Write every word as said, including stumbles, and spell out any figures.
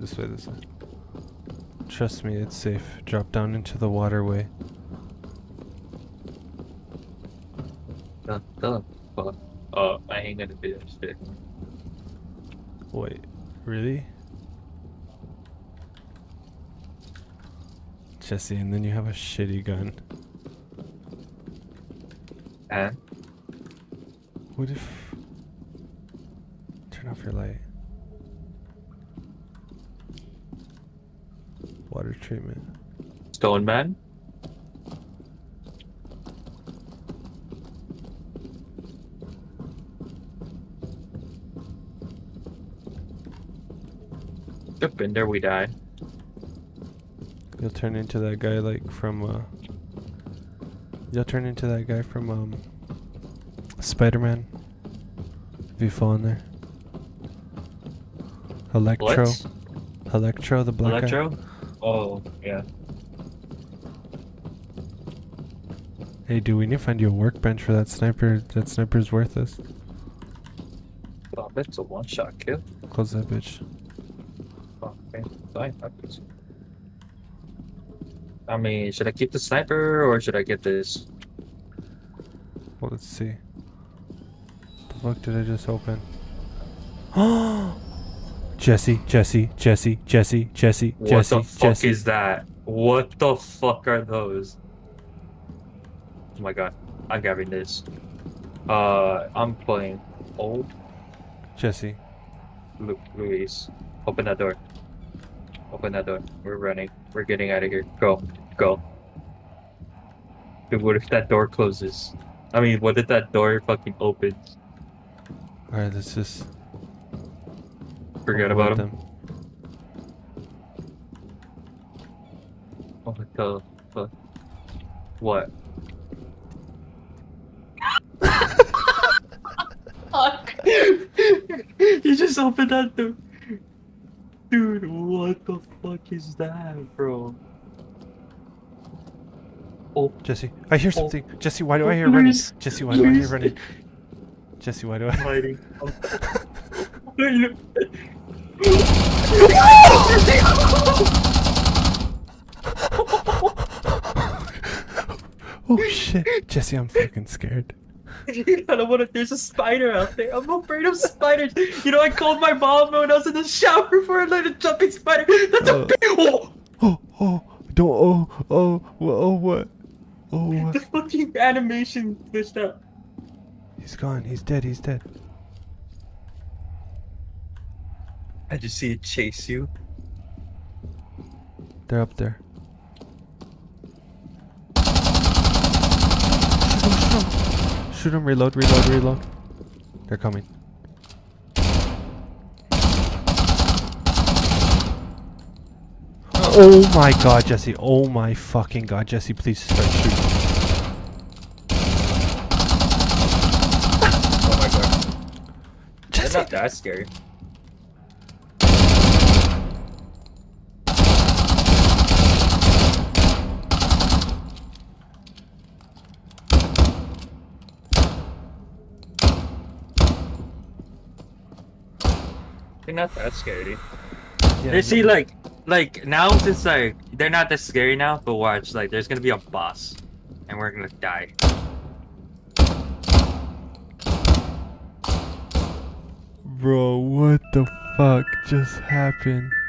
This way, this way. Trust me, it's safe. Drop down into the waterway. The, the fuck? Oh, I ain't gonna do that shit. Wait, really? Jesse, and then you have a shitty gun. And? What if... Turn off your light. Water treatment. Stone Man? Yep, been there, we died. You'll turn into that guy like from uh You'll turn into that guy from um Spider-Man. If you fall in there. Electro. What? Electro, the black Electro? guy. Oh, yeah. Hey, dude, we need to find you a workbench for that sniper. That sniper's worthless. Oh, that's a one-shot kill. Close that bitch. Oh, okay. Fine. Happens. I mean, should I keep the sniper or should I get this? Well, let's see. The fuck did I just open? Oh, Jesse, Jesse, Jesse, Jesse, Jesse, What Jesse, the fuck Jesse. is that? What the fuck are those? Oh my god, I'm grabbing this. Uh, I'm playing old Jesse. Lu Luis. Open that door. Open that door. We're running. We're getting out of here. Go. Go. Dude, what if that door closes? I mean, what if that door fucking opens? Alright, let's just Forget avoid about him. them. Oh, what the fuck? What? Fuck! You just opened that door. Dude, what the fuck is that, bro? Oh, Jesse, I hear Oh. something. Jesse, why do I hear Please. running? Jesse, why do I hear Please. running? Jesse, why do I? hiding. Oh shit, Jesse, I'm fucking scared. I don't want to. There's a spider out there. I'm afraid of spiders. You know, I called my mom when I was in the shower for a little jumping spider. That's Uh. a big. Oh! Oh, oh, don't. Oh, oh, oh, what? Oh, what? The fucking animation glitched out. He's gone. He's dead. He's dead. I just see it chase you. They're up there. Shoot him, reload, reload, reload. They're coming. Oh my god, Jesse. Oh my fucking god, Jesse, please start shooting. Oh my god. They're Jesse! not that scary. They're not that scary. Yeah, They see no. like, like now since like they're not that scary now. But watch, like there's gonna be a boss, and we're gonna die. Bro, what the fuck just happened?